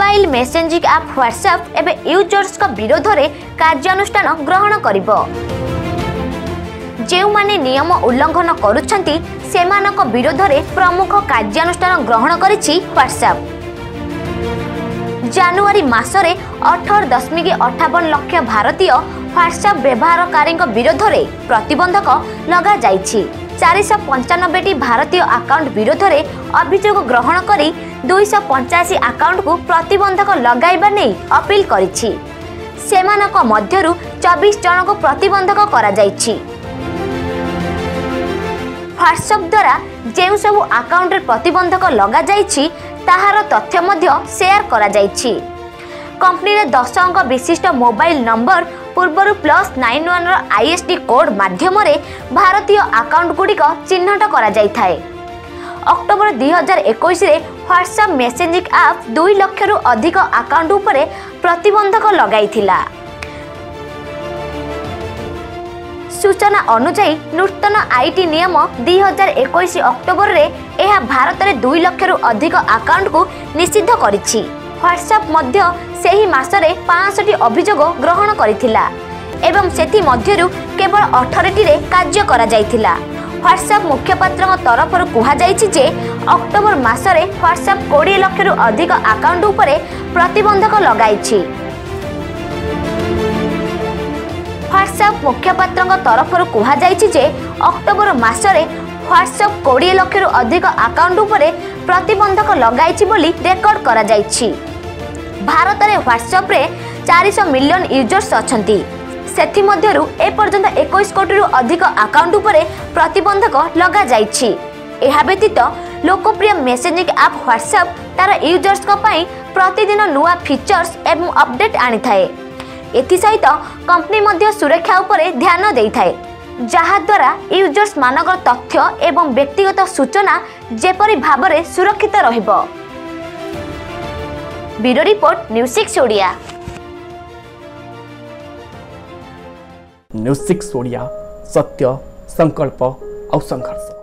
Mobile messaging app WhatsApp एवं users का विरोध में कार्यानुष्ठान ग्रहण करिबो। जो माने नियम उल्लंघन करुछंती सेमानक विरोध में प्रमुख कार्यानुष्ठान ग्रहण करिछि व्हाट्सएप। जनवरी मासरे 18.58 लाख भारतीय व्हाट्सएप व्यवहारकारी विरोध में प्रतिबंधक लगा जाइछि। 495 भारतीय अकाउंट विरोध में अभियोग ग्रहण करी 285 अकाउंट को प्रतिबंधक लगाइबा नै अपील करिछि। सेमानक मध्यरु 24 जन को प्रतिबंधक करा जाइछि। व्हाट्सएप द्वारा जेउ सब अकाउंट रे प्रतिबंधक लगा जाइछि ताहार तथ्य मध्य शेयर करा जाइछि। कंपनी रे 10 अंक विशिष्ट मोबाइल नंबर पूर्वर +91 रो आईएसडी कोड माध्यम रे भारतीय अकाउंट गुड़िक चिन्हट करा जाय थाए। अक्टोबर 2021 रे व्हाट्सएप मेसेजिंग ऐप 2 लाख रु अधिक अकाउंट उपरे प्रतिबंधक लगाइथिला। सूचना अनुसार नूतन आईटी नियम 2021 अक्टोबर रे यह भारत में 2 लाख रु अधिक अकाउंट को निषिद्ध करिछि। व्हाट्सएप मध्य सेही मासरे 65 अभियोग ग्रहण करिथिला एवं सेथि मध्यरु केवल 18 रे कार्य करा जायथिला। व्हाट्सएप मुखपात्र तरफरु कुहा जायछि जे अक्टोबर मासरे व्हाट्सएप 20 लाख रु अधिक अकाउंट उपरे प्रतिबंधक लगाइछि। व्हाट्सएप मुखपात्र तरफरु कुहा जायछि जे अक्टोबर मासरे व्हाट्सएप 20 लाख रु अधिक अकाउंट उपरे प्रतिबंधक लगाइछि बोली रेकर्ड करा जायछि। भारत में व्हाट्सएप रे 400 मिलियन यूजर्स अछंती। सेथि मध्यरु ए पर्यंत 21 कोटी रु अधिक अकाउंट उपरे प्रतिबंधक लगा जायछि। एहा व्यतीत लोकप्रिय मेसेजिंग ऐप व्हाट्सएप तार यूजर्स को पई प्रतिदिन नुआ फीचर्स एवं अपडेट आनी थाए। एथि सहित कंपनी मध्य सुरक्षा उपरे ध्यान देई थाए, जहा द्वारा यूजर्स मानकर तथ्य एवं व्यक्तिगत सूचना जेपरि भाबरे सुरक्षित रहिबो। Bureau report news 6 Odia. News 6 Odia, सत्य संकल्प और संघर्ष।